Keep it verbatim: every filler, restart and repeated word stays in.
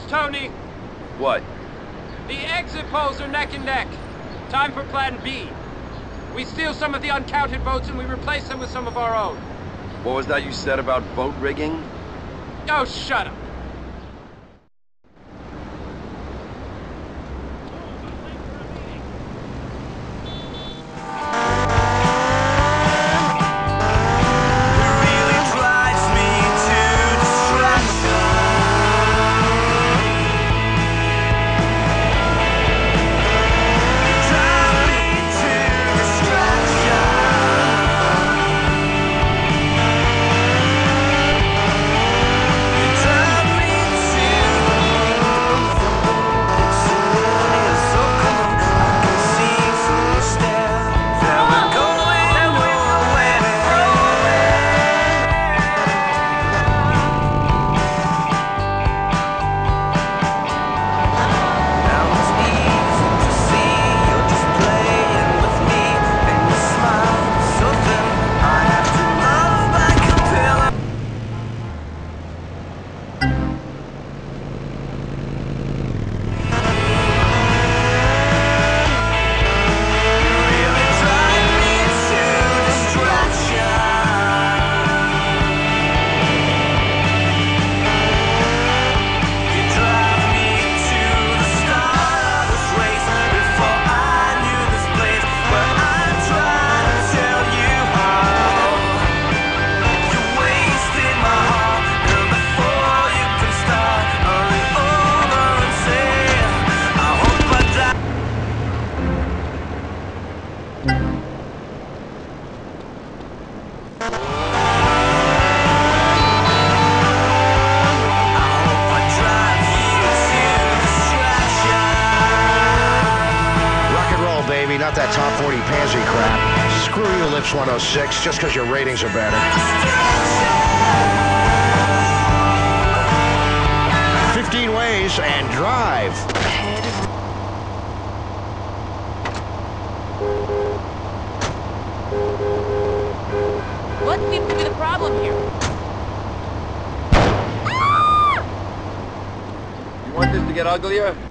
Toni. What? The exit polls are neck and neck. Time for plan B. We steal some of the uncounted votes and we replace them with some of our own. What was that you said about vote rigging? Oh, shut up. Not that top forty pansy crap. Screw you, Lips one oh six, just because your ratings are better. fifteen ways and drive. What seems to be the problem here? You want this to get uglier?